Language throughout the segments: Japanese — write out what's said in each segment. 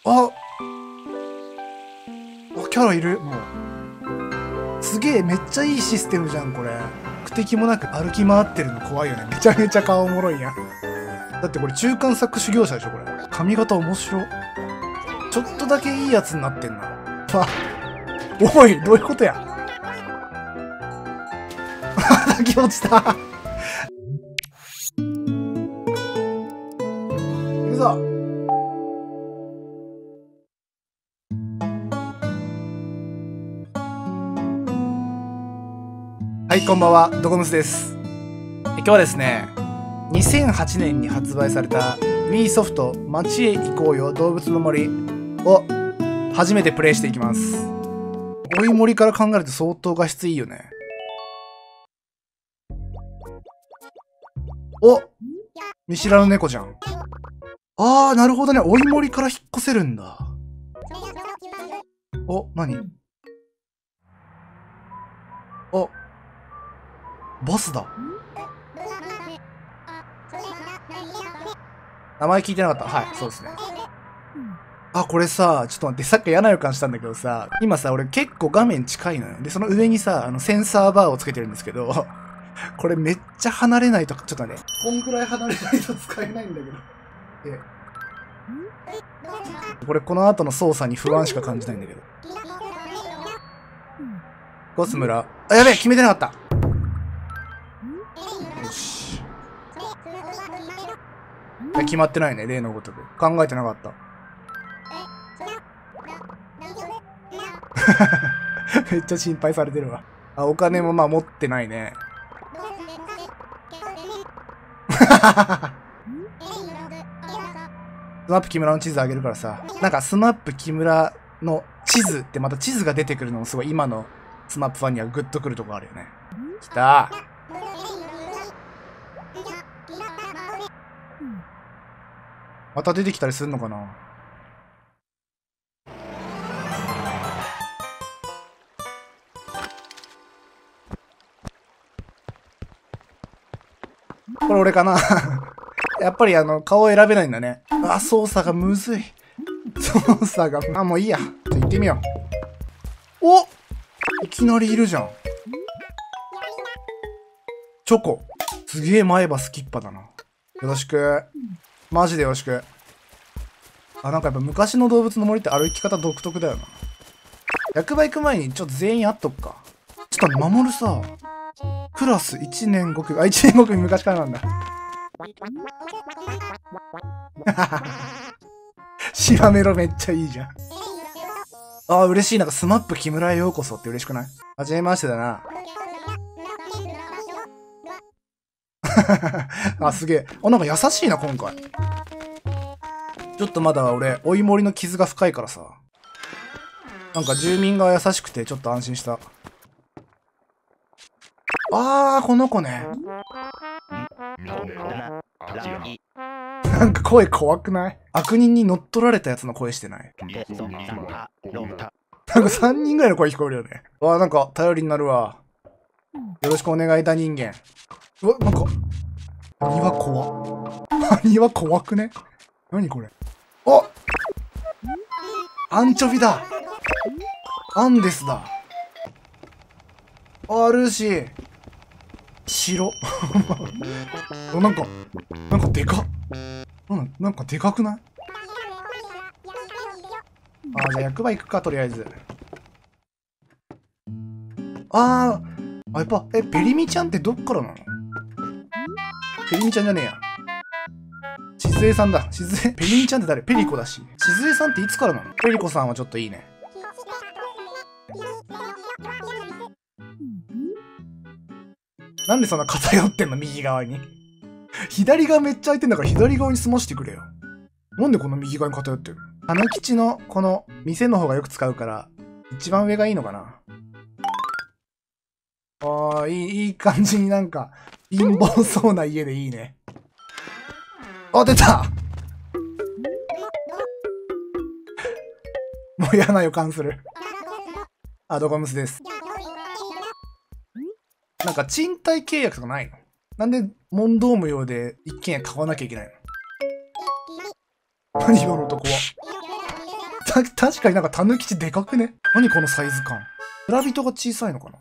あ、キャラいる。もうすげえ、めっちゃいいシステムじゃんこれ。目的もなく歩き回ってるの怖いよね。めちゃめちゃ顔おもろいやん。だってこれ中間作修行者でしょこれ。髪型面白。ちょっとだけいいやつになってんな。おい、どういうことや。滝落ちた。行くぞ。はい、こんばんは、ドコムスです。今日はですね、2008年に発売された Wii ソフト街へ行こうよ動物の森を初めてプレイしていきます。追い森から考えると相当画質いいよね。お、見知らぬ猫じゃん。あー、なるほどね。追い森から引っ越せるんだ。お、何？お、ボスだ。名前聞いてなかった。はい、そうですね。あ、これさ、ちょっと待って、さっき嫌な予感したんだけどさ、今さ、俺結構画面近いのよ。で、その上にさ、センサーバーをつけてるんですけど、これめっちゃ離れないと、ちょっとね、こんぐらい離れないと使えないんだけど。で、これこの後の操作に不安しか感じないんだけど。ゴス村。あ、やべえ、決めてなかった。よし。決まってないね、例のごとく。考えてなかった。めっちゃ心配されてるわ。あ、お金もまあ持ってないね。スマップ木村の地図あげるからさ。なんかスマップ木村の地図ってまた地図が出てくるのもすごい今のスマップファンにはグッとくるとこあるよね。きたー。また出てきたりするのかな。これ俺かな。やっぱり顔選べないんだね。あ、操作がむずい。操作が、あ、もういいや。行ってみよう。お！いきなりいるじゃん。チョコ。すげえ前歯スキッパだな。よろしく。マジでよろしく。あ、なんかやっぱ昔の動物の森って歩き方独特だよな。役場行く前にちょっと全員会っとくか。ちょっと守るさ。クラス1年5組。あ、1年5組昔からなんだ。シマメロめっちゃいいじゃん。あー、嬉しい。なんかスマップ木村へようこそって嬉しくない？はじめましてだな。あ、すげえ。あ、なんか優しいな、今回。ちょっとまだ俺、追い森の傷が深いからさ。なんか住民が優しくてちょっと安心した。あー、この子ね。なんか声怖くない？悪人に乗っ取られたやつの声してない？なんか3人ぐらいの声聞こえるよね。わー、なんか頼りになるわ。よろしくお願いだ人間。うわ、なんか、庭怖っ。庭怖くね？何これ？お！アンチョビだ！アンデスだ。あ、ルーシー。白。なんかでかっ。なんかでかくない？あ、じゃあ役場行くか、とりあえず。あ、やっぱ、ペリミちゃんってどっからなの？ペリミちゃんじゃねえや。しずえさんだ。ペリミちゃんって誰？ペリコだし。しずえさんっていつからなの？ペリコさんはちょっといいね。なんでそんな偏ってんの？右側に。左側めっちゃ空いてんだから左側に済ましてくれよ。なんでこの右側に偏ってるの？花吉のこの店の方がよく使うから一番上がいいのかな。ああ、いい感じになんか陰謀そうな家でいいね。あ、出た。もう嫌な予感する。あ、ドコムスです。なんか賃貸契約とかないの？なんで問答無用で一軒家買わなきゃいけないの？何今の男は。 確かになんかタヌ吉でかくね？何このサイズ感。村人が小さいのかな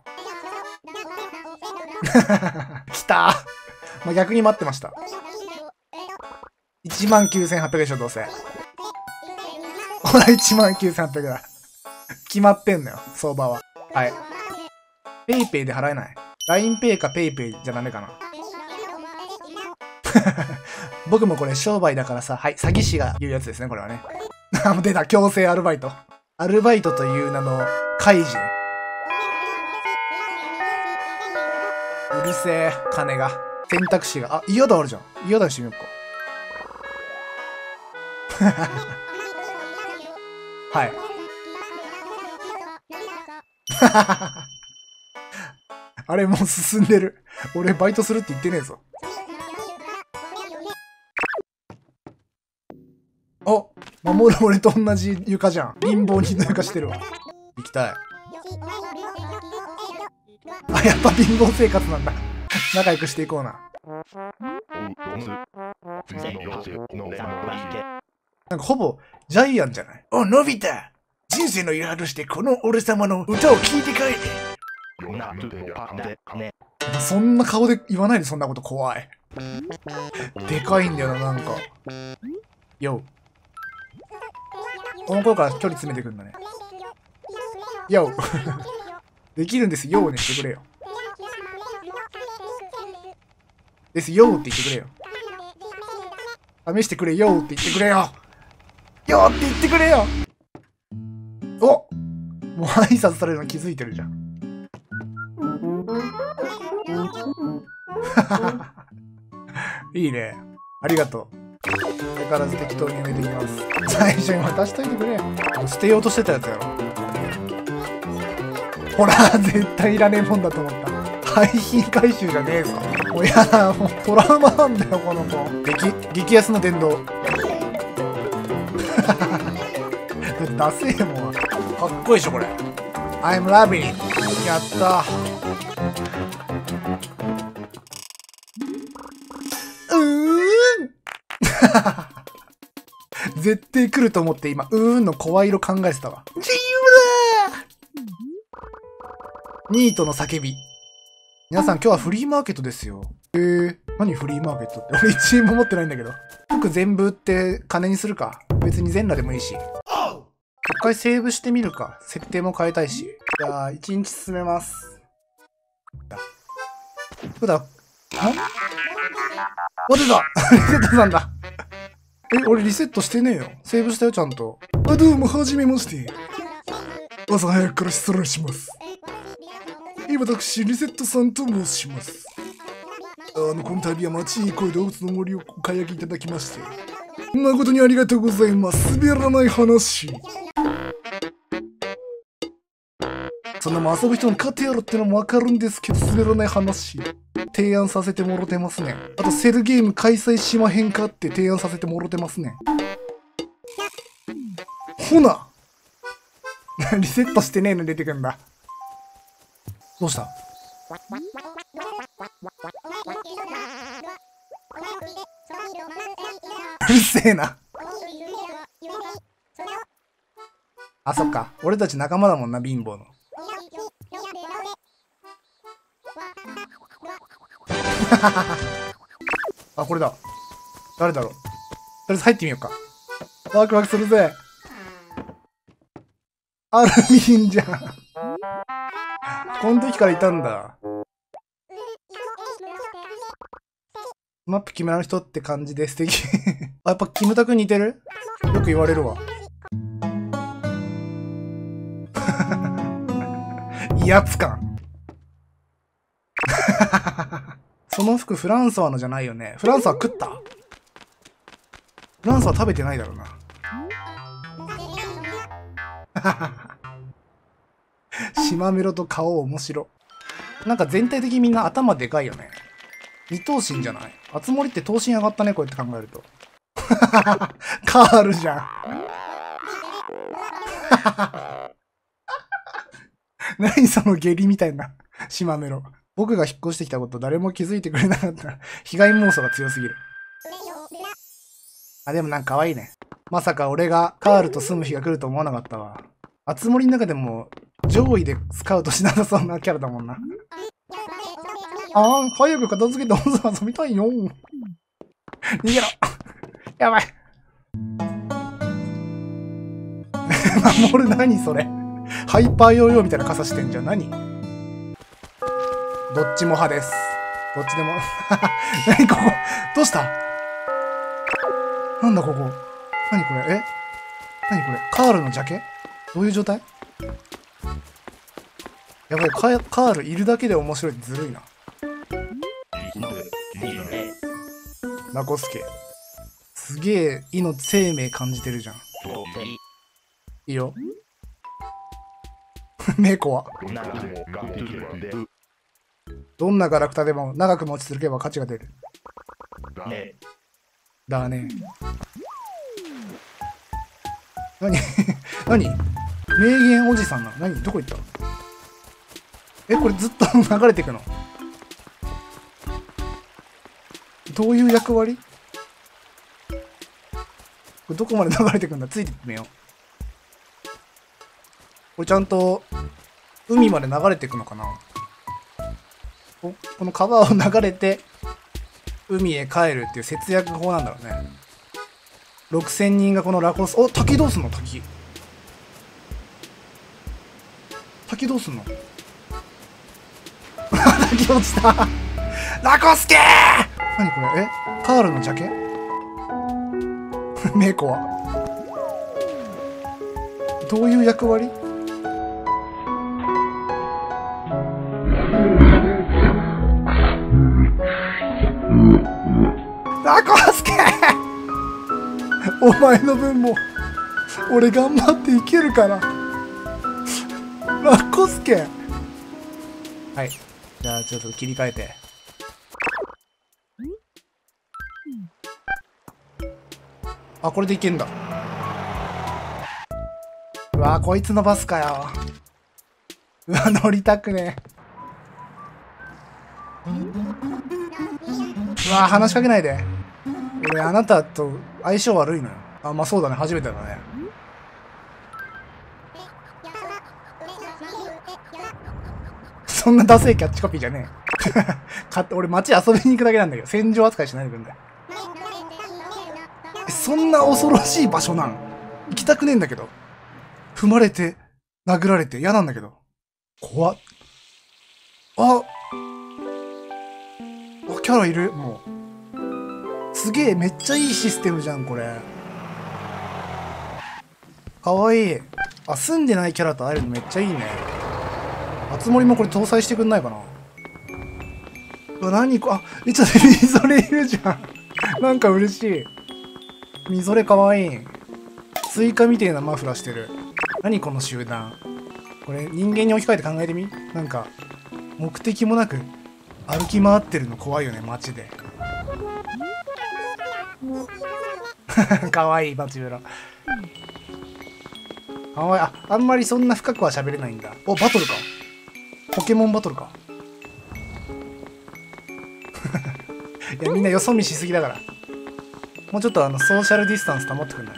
来たまあ、逆に待ってました。19,800でしょ、どうせ。ほら、19,800だ。決まってんのよ、相場は。はい。ペイペイで払えない。LINEPay か PayPay じゃダメかな。僕もこれ商売だからさ、はい、詐欺師が言うやつですね、これはね。もう出た、強制アルバイト。アルバイトという名の開示ね。うるせえ、金が。選択肢が。あ、嫌だあるじゃん。嫌だにしてみようか。はい。あれもう進んでる。俺バイトするって言ってねえぞ。あ、守る俺と同じ床じゃん。貧乏人の床してるわ。行きたい。あ、やっぱ貧乏生活なんだ。仲良くしていこうな。なんかほぼジャイアンじゃない？お、のび太！人生のいらとしてこの俺様の歌を聴いて帰れ！そんな顔で言わないで、そんなこと怖い。でかいんだよな、なんか。よ。この頃から距離詰めてくんだね。よ。できるんですよねしてくれよ。ですよって言ってくれよ。試してくれよって言ってくれよ。よって言ってくれよ。お！もう挨拶されるの気づいてるじゃん。いいね。ありがとう。相変わらず適当に埋めていきます。最初に渡しといてくれ。捨てようとしてたやつやろ。ほら、絶対いらねえもんだと思った。廃品回収じゃねえぞ。もうやだ、もうトラウマなんだよ、この子。激安の電動。ダセえもん。かっこいいでしょ、これ。I'm loving it. やった。絶対来ると思って今、の声色考えてたわ。自由だー！ニートの叫び。皆さん今日はフリーマーケットですよ。何フリーマーケットって。俺1円も持ってないんだけど。僕全部売って金にするか。別に全裸でもいいし。一回セーブしてみるか。設定も変えたいし。じゃあ、1日進めます。どうだ？あ、出たリセットなんだ。俺リセットしてねえよ。セーブしたよ、ちゃんと。あ、どうも、はじめまして。朝早くから失礼します。私、リセットさんと申します。この度は町に来い動物の森をお買い上げいただきまして、誠にありがとうございます。滑らない話。そんなもん遊ぶ人の家庭やろってのもわかるんですけど、滑らない話。提案させてもろてますね。あと、セルゲーム開催しまへんかって提案させてもろてますね。ほなリセットしてねえの出てくんだ。どうした？うるせえな。あ、そっか。俺たち仲間だもんな、貧乏の。あ、これだ。誰だろう。とりあえず入ってみようか。ワクワクするぜ。アルミンじゃん。この時からいたんだ。マップ決められる人って感じで素敵。あ、やっぱキムタク似てる？よく言われるわ。威圧感。その服フランソワのじゃないよね。フランソワ食った？フランソワ食べてないだろうな。島メロと顔面白。なんか全体的にみんな頭でかいよね。二頭身じゃない？あつ森って頭身上がったね、こうやって考えると。カールじゃん。何その下痢みたいな島メロ。僕が引っ越してきたこと誰も気づいてくれなかった。被害妄想が強すぎる。あ、でもなんか可愛いね。 まさか俺がカールと住む日が来ると思わなかったわ。あつ森の中でも上位でスカウトしなさそうなキャラだもんな。ああ、早く片付けて温泉遊びたいよ。逃げろ。やばい。守る何それ。ハイパーヨーヨーみたいな傘してんじゃん。何？どっちも派です。どっちでも。何ここ？どうした？なんだここ？何これ？何これ？カールのジャケ？どういう状態？やばい、カールいるだけで面白いってずるいな。ラコスケ。すげえ生命感じてるじゃん。いいよ。メコは。どんなガラクタでも長く持ち続けば価値が出る。だね。何何名言おじさんなの？何どこ行った？これずっと流れていくの？どういう役割？これどこまで流れていくんだ？ついてみよう。これちゃんと海まで流れていくのかな？この川を流れて海へ帰るっていう節約法なんだろうね。6000人がこのラコス、滝どうすんの？滝どうすんの？滝落ちた。ラコスケー！何これ？カールのジャケ？メイコはどういう役割？ラコスケー！お前の分も俺頑張っていけるから。ラコスケ。はい、じゃあちょっと切り替えて。あ、これでいけんだ。うわ、こいつのバスかよ。うわ、乗りたくねえ。うわ、話しかけないで。俺あなたと相性悪いのよ。あ、まあそうだね、初めてだね。そんなダセいキャッチコピーじゃねえ。俺街遊びに行くだけなんだけど、戦場扱いしないでくんだよ。そんな恐ろしい場所なん？行きたくねえんだけど。踏まれて、殴られて嫌なんだけど。怖っ。キャラいる？もう。すげえ、めっちゃいいシステムじゃん、これ。かわいい。あ、住んでないキャラと会えるのめっちゃいいね。あつ森もこれ搭載してくんないかな？うわ、何こ、ちょっとみぞれいるじゃん。なんか嬉しい。みぞれかわいい。スイカみてえなマフラーしてる。何この集団。これ人間に置き換えて考えてみ？なんか、目的もなく歩き回ってるの怖いよね、街で。かわいい、バチブラ。かわいい。あんまりそんな深くは喋れないんだ。バトルか。ポケモンバトルか。いや、みんなよそ見しすぎだから。もうちょっとソーシャルディスタンス保ってくんない？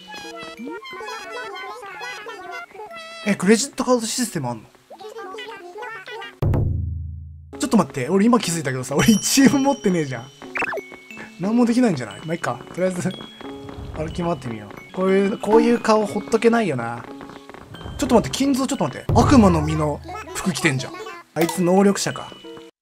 クレジットカードシステムあんの？ちょっと待って、俺今気づいたけどさ、俺1円も持ってねえじゃん。何もできないんじゃない？まあ、いっか。とりあえず、歩き回ってみよう。こういう顔ほっとけないよな。ちょっと待って、金蔵ちょっと待って。悪魔の実の服着てんじゃん。あいつ能力者か。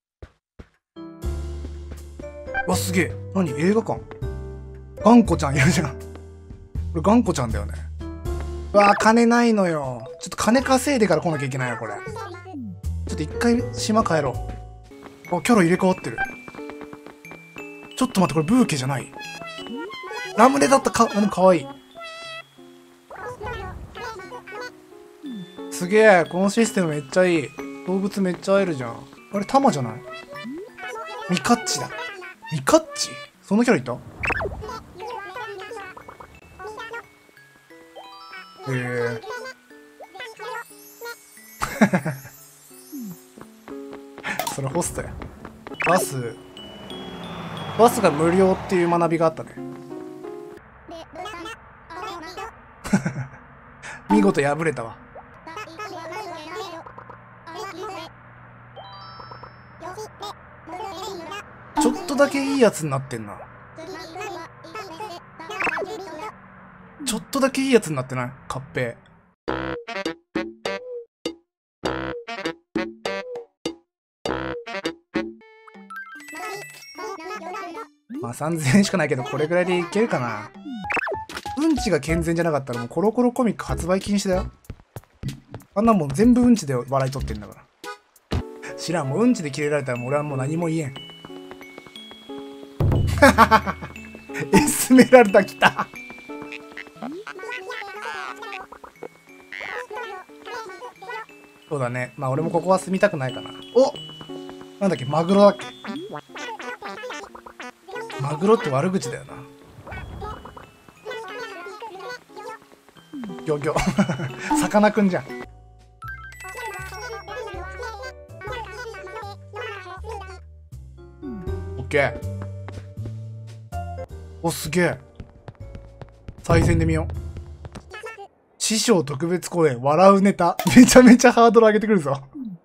わ、すげえ。何？映画館？頑固ちゃんいるじゃん。これ頑固ちゃんだよね。うわ、金ないのよ。ちょっと金稼いでから来なきゃいけないよ、これ。ちょっと一回島帰ろう。キャラ入れ替わってる。ちょっと待って、これブーケじゃない？ラムネだったか、でもかわいい。すげえ、このシステムめっちゃいい。動物めっちゃ会えるじゃん。あれ、タマじゃない？ミカッチだ。ミカッチ？そんなキャラいた？へえ。それホストや。バスが無料っていう学びがあったね。 見事破れたわ。ちょっとだけいいやつになってんな。ちょっとだけいいやつになってない？カッペまあ3000円しかないけど、これぐらいでいけるかな。うんちが健全じゃなかったらもうコロコロコミック発売禁止だよ。あんなもん全部うんちで笑い取ってんだから。知らん、もううんちでキレられたらもう俺はもう何も言えん。エスメラルダ来た。そうだね。まあ俺もここは住みたくないかな。お、なんだっけ、マグロだっけ。マグロって悪口だよな。ギョギョ。さかなクンじゃん。オッケー。お、すげえ。再戦で見よう。師匠特別公演、笑うネタ。めちゃめちゃハードル上げてくるぞ。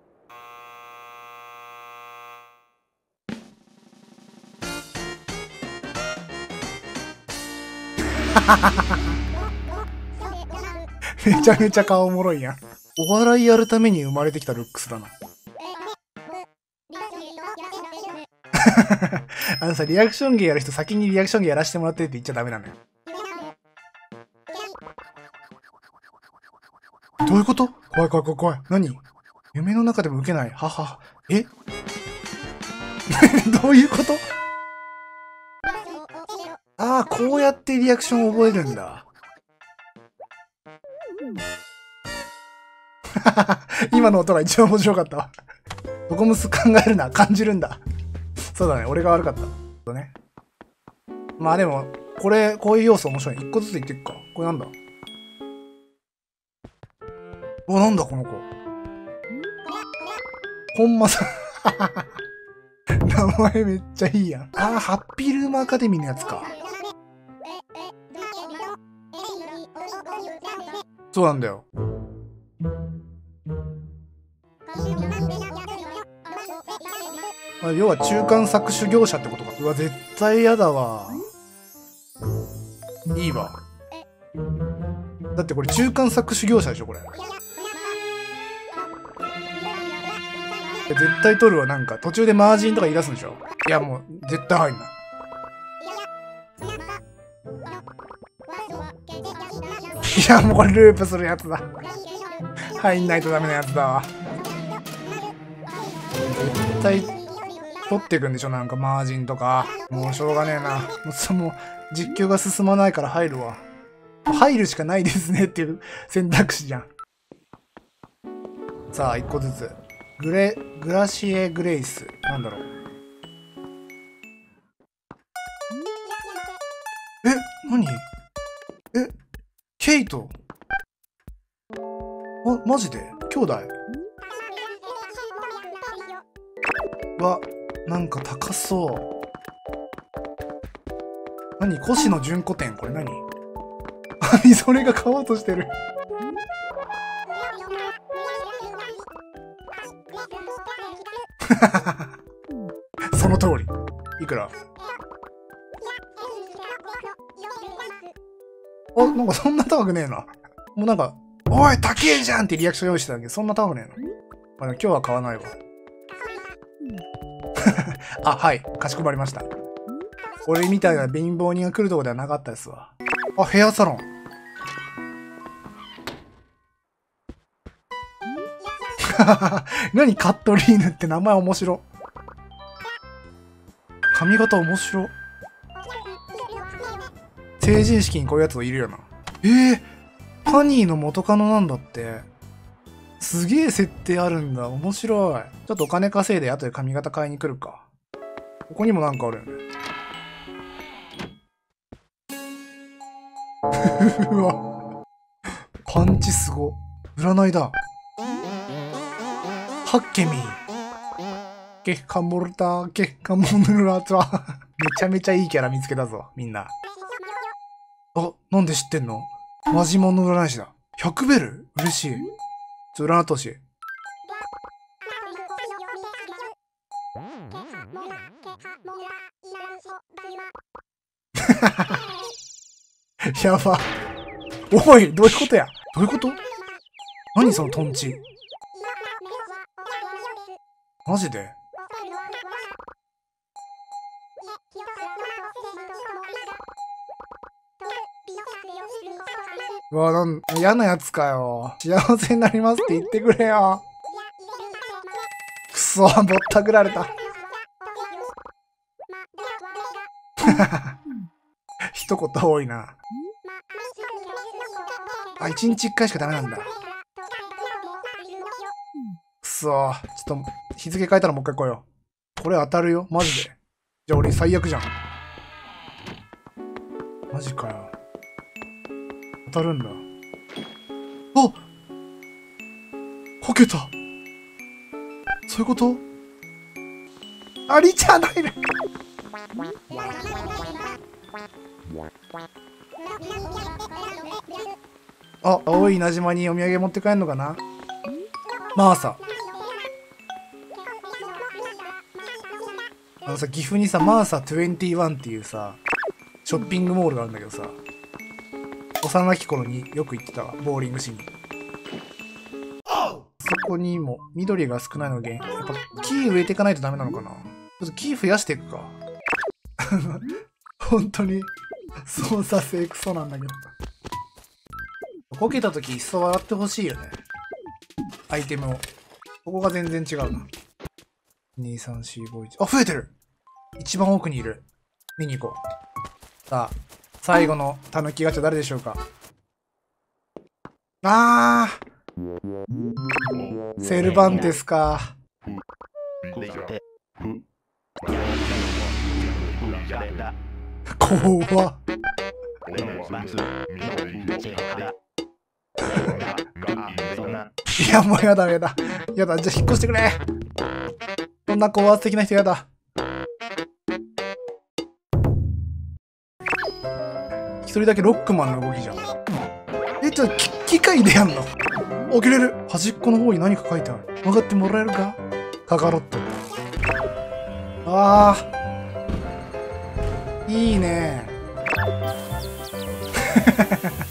めちゃめちゃ顔おもろいやん。お笑いやるために生まれてきたルックスだな。あのさ、リアクション芸やる人先にリアクション芸やらせてもらってって言っちゃダメなのよ。どういうこと？怖い怖い怖い怖い。何？夢の中でも受けない。はは。え？どういうこと？ああ、こうやってリアクションを覚えるんだ。今の音が一番面白かったわ。どこむす考えるな、感じるんだ。そうだね、俺が悪かった。ね。まあでも、こういう要素面白い。一個ずつ言っていくか。これなんだ？お、なんだこの子。本間さん。名前めっちゃいいやん。ああ、ハッピールームアカデミーのやつか。そうなんだよ。要は中間搾取業者ってことか。うわ、絶対嫌だわ。いいわ。だってこれ中間搾取業者でしょ、これ。絶対取るわ。なんか途中でマージンとか言い出すんでしょ。いや、もう絶対入んない。いや、もうこれループするやつだ。入んないとダメなやつだわ。絶対取っていくんでしょ、なんかマージンとか。もうしょうがねえな。もう実況が進まないから入るわ。入るしかないですねっていう選択肢じゃん。さあ、一個ずつ。グラシエ・グレイス。なんだろう。え、何？ケイト。マジで？兄弟？わ、なんか高そう。何？越野純子店。これ何？それが買おうとしてる。その通り。いくら？あ、なんかそんな高くねえな。もうなんか、おい、高えじゃんってリアクション用意してたけど、そんな高くねえな。まあ、今日は買わないわ。あ、はい。かしこまりました。俺みたいな貧乏人が来るとこではなかったですわ。あ、ヘアサロン。何カットリーヌって名前面白。髪型面白。成人式にこういうやついるよな。パニーの元カノなんだって。すげえ設定あるんだ。面白い。ちょっとお金稼いで後で髪型買いに来るか。ここにもなんかあるよね。うわ。パンチすご。占いだ。ハッケミー。ケッカモルター、ケッカモヌラツァ。めちゃめちゃいいキャラ見つけたぞ、みんな。あ、なんで知ってんの？ マジモンの占い師だ。100ベル嬉しい。占ってほしい。やば。おい、どういうことや。どういうこと？何そのトンチ。マジで？うわ、嫌なやつかよ。幸せになりますって言ってくれよ。くそ、ぼったくられた。一言多いな。あ、1日1回しかダメなんだ。くそ、ちょっと日付変えたらもう一回来よう。これ当たるよ、マジで。じゃあ俺最悪じゃん。マジかよ。当たるんだ。あ！こけた。そういうこと？あ、リチャードいる。あ、青い稲島にお土産持って帰んのかな。マーサ。さ、岐阜にさ、マーサ21っていうさ、ショッピングモールがあるんだけどさ、幼き頃によく行ってたわ、ボーリングしに。そこにも緑が少ないので、やっぱ木植えていかないとダメなのかな。ちょっと木増やしていくか。本当に操作性クソなんだけど。こけた時いっそ笑ってほしいよね。アイテムを。ここが全然違うな。2、3、4、5、1。あ、増えてる！一番奥にいる。見に行こう。さあ、最後のタヌキガチャ誰でしょうか。セルバンテスか。怖っ。いや、もうやだやだ。やだ、じゃあ引っ越してくれ。そんな高圧的な人やだ。一人だけロックマンの動きじゃん。ちょっと機械でやんの？起きれる。端っこの方に何か書いてある。分かってもらえるか？カカロット。ああ。いいね。